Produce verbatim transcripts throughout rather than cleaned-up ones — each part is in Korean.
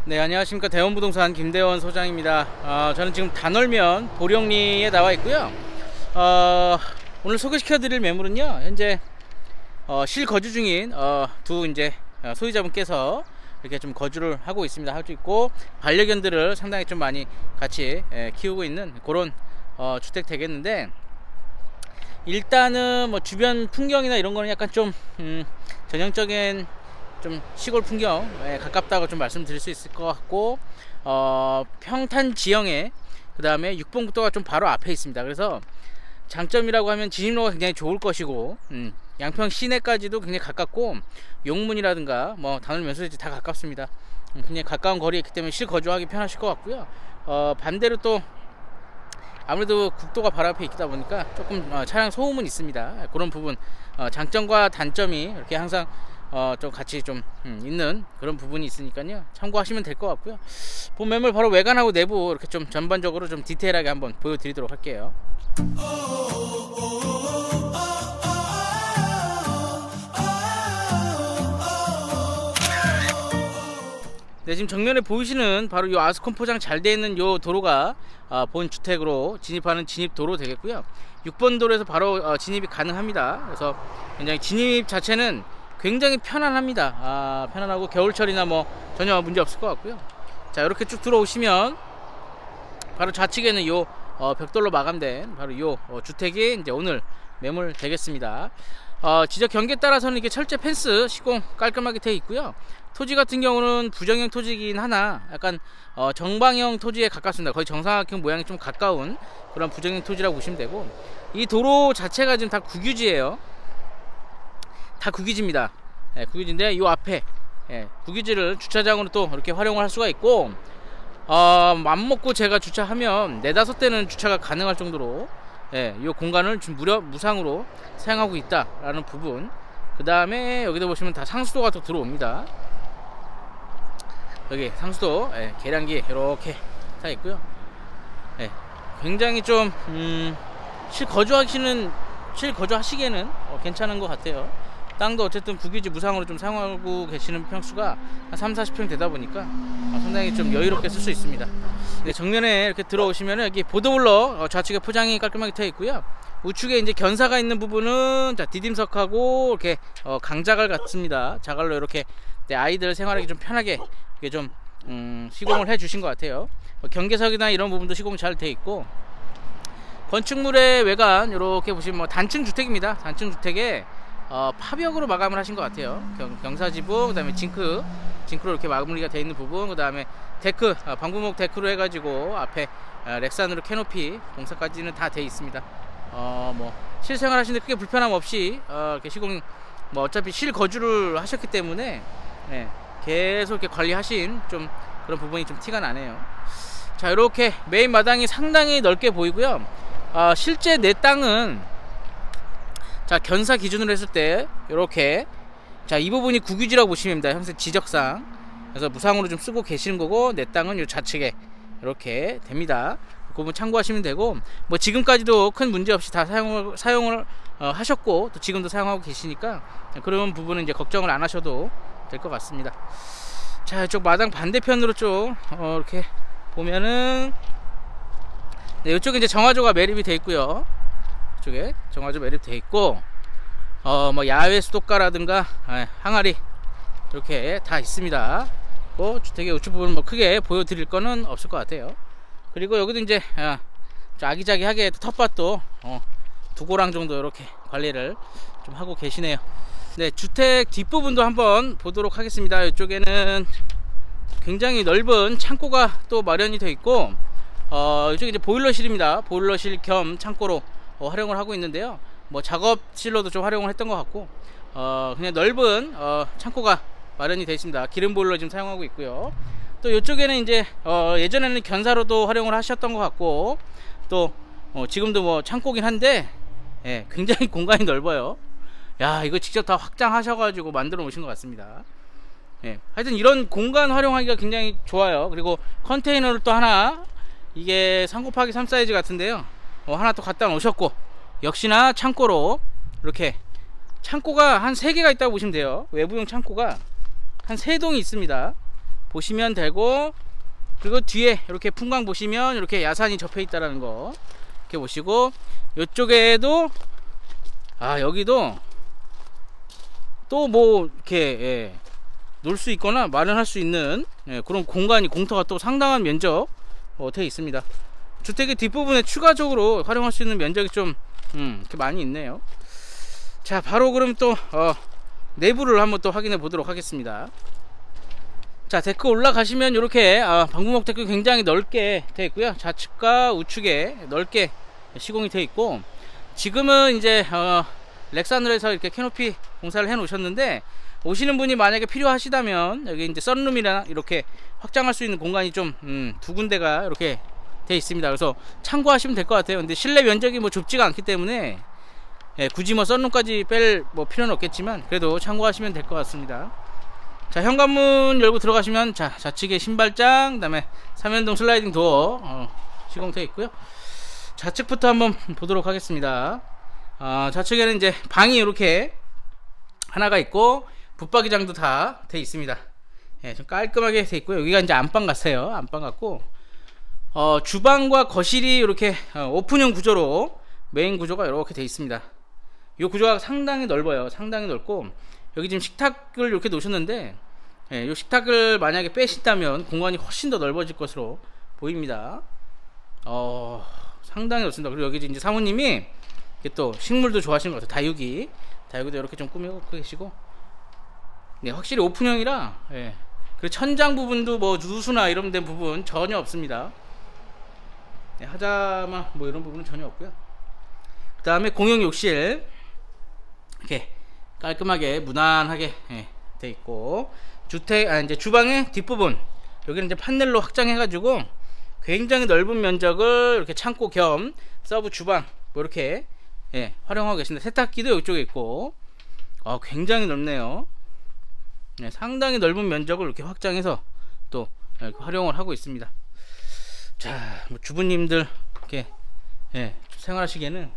네, 안녕하십니까. 대원부동산 김대원 소장입니다. 어, 저는 지금 단월면 보령리에 나와 있고요. 어, 오늘 소개시켜 드릴 매물은요, 현재 어, 실거주 중인 어, 두 이제 소유자분께서 이렇게 좀 거주를 하고 있습니다. 하고 있고 반려견들을 상당히 좀 많이 같이 예, 키우고 있는 그런 어, 주택 되겠는데, 일단은 뭐 주변 풍경이나 이런 거는 약간 좀 음, 전형적인 좀 시골 풍경에 가깝다고 좀 말씀드릴 수 있을 것 같고, 어, 평탄 지형에 그 다음에 육 번 국도가 좀 바로 앞에 있습니다. 그래서 장점이라고 하면 진입로가 굉장히 좋을 것이고, 음, 양평 시내까지도 굉장히 가깝고, 용문이라든가 뭐 단월 면소지 다 가깝습니다. 음, 굉장히 가까운 거리에 있기 때문에 실거주하기 편하실 것 같고요. 어, 반대로 또 아무래도 국도가 바로 앞에 있다 보니까 조금 어, 차량 소음은 있습니다. 그런 부분 어, 장점과 단점이 이렇게 항상 어, 좀 같이 좀 음, 있는 그런 부분이 있으니까요, 참고하시면 될 것 같고요. 본 매물 바로 외관하고 내부 이렇게 좀 전반적으로 좀 디테일하게 한번 보여드리도록 할게요. 네, 지금 정면에 보이시는 바로 이 아스콘 포장 잘 되어 있는 요 도로가 어, 본 주택으로 진입하는 진입 도로 되겠고요. 육 번 도로에서 바로 어, 진입이 가능합니다. 그래서 굉장히 진입 자체는 굉장히 편안합니다. 아, 편안하고 겨울철이나 뭐 전혀 문제 없을 것 같고요. 자, 이렇게 쭉 들어오시면 바로 좌측에는 요 어, 벽돌로 마감된 바로 요 어, 주택이 이제 오늘 매물 되겠습니다. 어, 지적 경계에 따라서는 이렇게 철제 펜스 시공 깔끔하게 되어 있고요. 토지 같은 경우는 부정형 토지이긴 하나 약간 어, 정방형 토지에 가깝습니다. 거의 정사각형 모양이 좀 가까운 그런 부정형 토지라고 보시면 되고, 이 도로 자체가 지금 다 국유지예요. 다 국유지입니다. 예, 국유지인데 이 앞에 예, 국유지를 주차장으로 또 이렇게 활용을 할 수가 있고, 어, 맘먹고 제가 주차하면 네다섯 대는 주차가 가능할 정도로 예, 이 공간을 지금 무려 무상으로 사용하고 있다라는 부분. 그 다음에 여기도 보시면 다 상수도가 또 들어옵니다. 여기 상수도 예, 계량기 이렇게 다 있고요. 예, 굉장히 좀 음, 실거주하시는 실거주하시기에는 어, 괜찮은 것 같아요. 땅도 어쨌든 국유지 무상으로 좀 사용하고 계시는 평수가 한 삼, 사십 평 되다 보니까 어, 상당히 좀 여유롭게 쓸 수 있습니다. 네, 정면에 이렇게 들어오시면 여기 보도블럭 어, 좌측에 포장이 깔끔하게 되어 있고요. 우측에 이제 견사가 있는 부분은 자, 디딤석하고 이렇게 어, 강자갈 같습니다. 자갈로 이렇게 네, 아이들 생활하기 좀 편하게 이게 좀 음, 시공을 해 주신 것 같아요. 어, 경계석이나 이런 부분도 시공 잘 되어 있고, 건축물의 외관 이렇게 보시면 뭐 단층 주택입니다. 단층 주택에 어, 파벽으로 마감을 하신 것 같아요. 경, 경사지붕, 그 다음에 징크, 징크로 이렇게 마무리가 되어 있는 부분, 그 다음에 데크, 어, 방부목 데크로 해가지고 앞에 어, 렉산으로 캐노피 공사까지는 다 되어 있습니다. 어, 뭐 실생활 하시는데 크게 불편함 없이 어, 이렇게 시공, 뭐 어차피 실거주를 하셨기 때문에 네, 계속 이렇게 관리하신 좀 그런 부분이 좀 티가 나네요. 자, 이렇게 메인 마당이 상당히 넓게 보이고요. 어, 실제 내 땅은 자, 견사 기준으로 했을 때 이렇게 자, 이 부분이 국유지라고 보시면 됩니다. 현재 지적상. 그래서 무상으로 좀 쓰고 계시는 거고, 내 땅은 요 좌측에 이렇게 됩니다. 그 부분 참고하시면 되고, 뭐 지금까지도 큰 문제 없이 다 사용을 사용을 어, 하셨고, 또 지금도 사용하고 계시니까 그런 부분은 이제 걱정을 안 하셔도 될 것 같습니다. 자, 이쪽 마당 반대편으로 쭉 어, 이렇게 보면은 네, 이쪽에 이제 정화조가 매립이 되어 있고요. 이쪽에 정화조 매립 되어 있고, 어, 뭐 야외 수도가라든가 예, 항아리 이렇게 다 있습니다. 그 주택의 우측 부분 뭐 크게 보여드릴 거는 없을 것 같아요. 그리고 여기도 이제 아, 아기자기하게 텃밭도 어, 두 고랑 정도 이렇게 관리를 좀 하고 계시네요. 네, 주택 뒷부분도 한번 보도록 하겠습니다. 이쪽에는 굉장히 넓은 창고가 또 마련이 되어 있고, 어, 이쪽에 이제 보일러실입니다. 보일러실 겸 창고로 어, 활용을 하고 있는데요. 뭐 작업실로도 좀 활용을 했던 것 같고, 어, 그냥 넓은 어, 창고가 마련이 되어 있습니다. 기름 보일러 지금 사용하고 있고요. 또 이쪽에는 이제 어, 예전에는 견사로도 활용을 하셨던 것 같고, 또 어, 지금도 뭐 창고긴 한데 예, 굉장히 공간이 넓어요. 야, 이거 직접 다 확장하셔가지고 만들어 놓으신 것 같습니다. 예, 하여튼 이런 공간 활용하기가 굉장히 좋아요. 그리고 컨테이너를 또 하나, 이게 삼 곱하기 삼 사이즈 같은데요, 어, 하나 또 갖다 놓으셨고, 역시나 창고로 이렇게 창고가 한 세 개가 있다고 보시면 돼요. 외부용 창고가 한 세 동이 있습니다. 보시면 되고, 그리고 뒤에 이렇게 풍광 보시면 이렇게 야산이 접해 있다라는 거 이렇게 보시고, 이쪽에도 아 여기도 또 뭐 이렇게 예, 놀 수 있거나 마련할 수 있는 예, 그런 공간이, 공터가 또 상당한 면적 어, 되어 있습니다. 주택의 뒷부분에 추가적으로 활용할 수 있는 면적이 좀 음, 이렇게 많이 있네요. 자, 바로 그럼 또 어, 내부를 한번 또 확인해 보도록 하겠습니다. 자, 데크 올라가시면 이렇게 어, 방부목 데크 굉장히 넓게 되어 있고요. 좌측과 우측에 넓게 시공이 되어 있고, 지금은 이제 어, 렉산으로에서 이렇게 캐노피 공사를 해 놓으셨는데, 오시는 분이 만약에 필요하시다면 여기 이제 썬룸이랑 이렇게 확장할 수 있는 공간이 좀 두 음, 군데가 이렇게 되어 있습니다. 그래서 참고하시면 될 것 같아요. 근데 실내 면적이 뭐 좁지가 않기 때문에 예, 굳이 뭐 썬룸까지 뺄 뭐 필요는 없겠지만 그래도 참고하시면 될 것 같습니다. 자, 현관문 열고 들어가시면 자, 좌측에 신발장, 그 다음에 삼연동 슬라이딩 도어 어, 시공되어 있고요. 좌측부터 한번 보도록 하겠습니다. 어, 좌측에는 이제 방이 이렇게 하나가 있고, 붙박이장도 다 되어 있습니다. 예, 좀 깔끔하게 되어 있고요. 여기가 이제 안방 같아요. 안방 같고, 어, 주방과 거실이 이렇게 어, 오픈형 구조로 메인 구조가 이렇게 되어 있습니다. 이 구조가 상당히 넓어요. 상당히 넓고, 여기 지금 식탁을 이렇게 놓으셨는데, 예, 이 식탁을 만약에 빼신다면 공간이 훨씬 더 넓어질 것으로 보입니다. 어, 상당히 넓습니다. 그리고 여기 이제 사모님이 또 식물도 좋아하시는 것 같아요. 다육이, 다육이도 이렇게 좀 꾸미고 계시고, 네, 확실히 오픈형이라, 예. 그리고 천장 부분도 뭐 누수나 이런 데 부분 전혀 없습니다. 네, 하자마 뭐 이런 부분은 전혀 없고요. 그 다음에 공용 욕실 이렇게 깔끔하게 무난하게 예, 돼 있고, 주택 아 이제 주방의 뒷부분 여기는 이제 판넬로 확장해가지고 굉장히 넓은 면적을 이렇게 창고 겸 서브 주방 뭐 이렇게 예, 활용하고 계십니다. 세탁기도 이쪽에 있고, 어, 굉장히 넓네요. 네, 상당히 넓은 면적을 이렇게 확장해서 또 이렇게 활용을 하고 있습니다. 자, 뭐 주부님들 이렇게 예, 생활하시기에는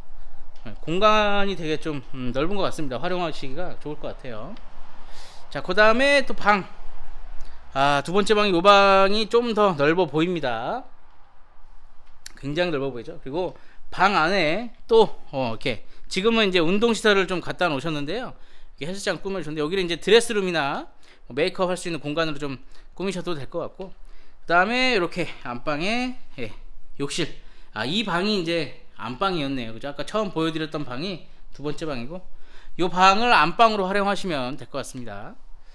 공간이 되게 좀 음, 넓은 것 같습니다. 활용하시기가 좋을 것 같아요. 자, 그 다음에 또 방, 아, 두 번째 방이 요 방이 좀 더 넓어 보입니다. 굉장히 넓어 보이죠. 그리고 방 안에 또 어, 이렇게 지금은 이제 운동시설을 좀 갖다 놓으셨는데요. 헬스장 꾸며주셨는데, 여기는 이제 드레스룸이나 메이크업 할 수 있는 공간으로 좀 꾸미셔도 될 것 같고, 그 다음에 이렇게 안방에 예, 욕실. 아, 이 방이 이제 안방이었네요. 그죠? 아까 처음 보여드렸던 방이 두 번째 방이고, 이 방을 안방으로 활용하시면 될 것 같습니다.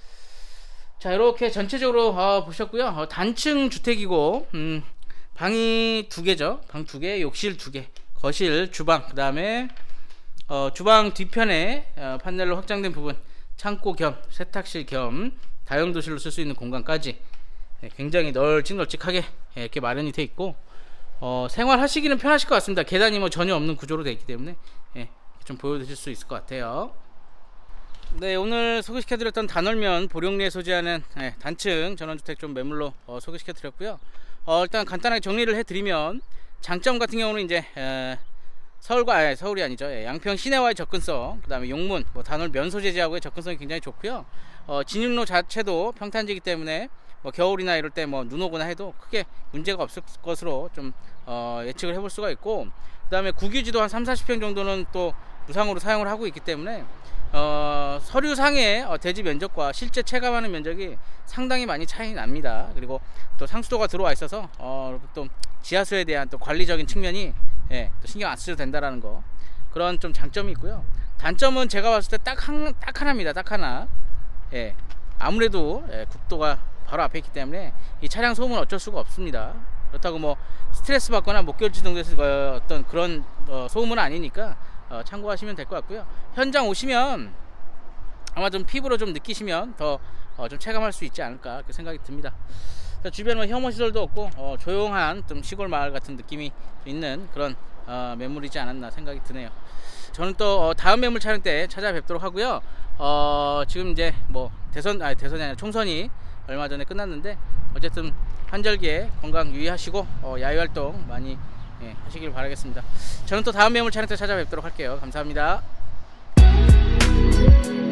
자, 이렇게 전체적으로 어, 보셨고요. 어, 단층 주택이고, 음, 방이 두 개죠. 방 두 개, 욕실 두 개, 거실, 주방, 그 다음에 어, 주방 뒤편에 어, 판넬로 확장된 부분, 창고 겸 세탁실 겸 다용도실로 쓸 수 있는 공간까지 예, 굉장히 널찍널찍하게 예, 이렇게 마련이 되어 있고, 어, 생활하시기는 편하실 것 같습니다. 계단이 뭐 전혀 없는 구조로 되어 있기 때문에 예, 좀 보여드릴 수 있을 것 같아요. 네, 오늘 소개시켜드렸던 단월면 보령리에 소재하는 예, 단층 전원주택 좀 매물로 어, 소개시켜드렸고요. 어, 일단 간단하게 정리를 해드리면, 장점 같은 경우는 이제 에, 서울과 아니, 서울이 아니죠. 예, 양평 시내와의 접근성, 그 다음에 용문, 뭐 단월 면 소재지하고의 접근성이 굉장히 좋고요. 어, 진입로 자체도 평탄지기 때문에 뭐 겨울이나 이럴 때 뭐 눈 오거나 해도 크게 문제가 없을 것으로 좀 어, 예측을 해볼 수가 있고, 그 다음에 국유지도 한 삼, 사십 평 정도는 또 무상으로 사용을 하고 있기 때문에 어, 서류상의 어, 대지 면적과 실제 체감하는 면적이 상당히 많이 차이 납니다. 그리고 또 상수도가 들어와 있어서 어, 또 지하수에 대한 또 관리적인 측면이 예, 또 신경 안 쓰셔도 된다라는 거, 그런 좀 장점이 있고요. 단점은 제가 봤을 때 딱 한, 딱 하나입니다. 딱 하나. 예, 아무래도 예, 국도가 바로 앞에 있기 때문에 이 차량 소음은 어쩔 수가 없습니다. 그렇다고 뭐 스트레스 받거나 목결지 정도에서 어, 어떤 그런 어, 소음은 아니니까 어, 참고하시면 될 것 같고요. 현장 오시면 아마 좀 피부로 좀 느끼시면 더 어, 좀 체감할 수 있지 않을까 그렇게 생각이 듭니다. 주변은 혐오 시설도 없고 어, 조용한 좀 시골 마을 같은 느낌이 있는 그런 어, 매물이지 않았나 생각이 드네요. 저는 또 어, 다음 매물 촬영 때 찾아뵙도록 하고요. 어, 지금 이제 뭐 대선 아니 대선이 아니라 총선이 얼마 전에 끝났는데, 어쨌든 한절기에 건강 유의하시고 어, 야외 활동 많이 예, 하시길 바라겠습니다. 저는 또 다음 매물 촬영 때 찾아뵙도록 할게요. 감사합니다.